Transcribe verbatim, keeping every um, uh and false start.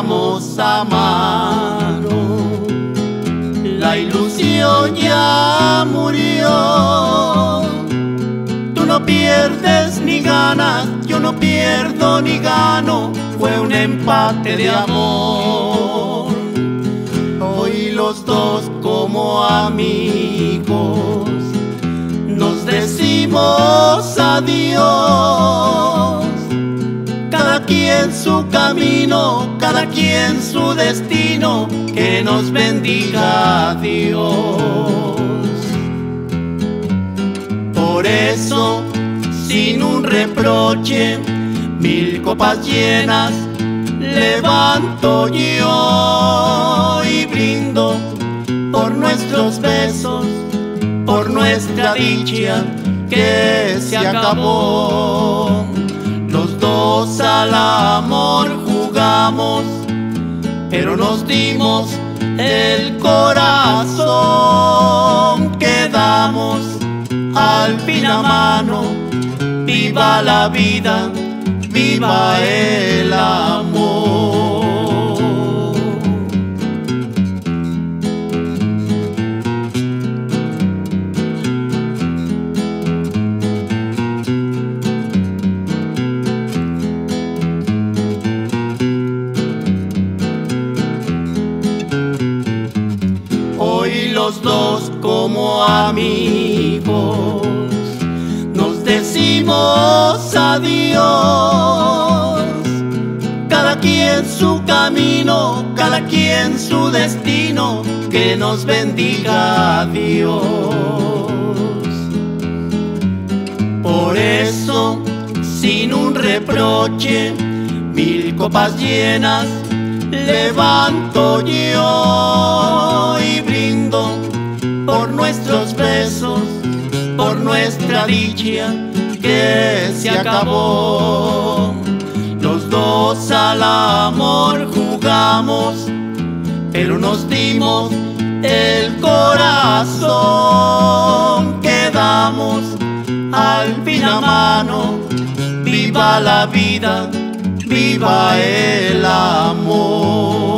éramos a mano. La ilusión ya murió. Tú no pierdes ni ganas, yo no pierdo ni gano. Fue un empate de amor. Hoy los dos como amigos nos decimos adiós. Cada quien su camino, cada quien su destino, que nos bendiga Dios. Por eso, sin un reproche, mil copas llenas levanto yo y brindo por nuestros besos, por nuestra dicha que se acabó. Los dos al amor jugamos, pero nos dimos el corazón. Quedamos al fin a mano. Viva la vida, viva el amor. Hoy los dos como amigos nos decimos adiós. Cada quien su camino, cada quien su destino, que nos bendiga Dios. Por eso, sin un reproche, mil copas llenas levanto yo y brindo por nuestros besos, por nuestra dicha que se acabó. Los dos al amor jugamos, pero nos dimos el corazón. Quedamos al fin a mano. Viva la vida, viva el amor.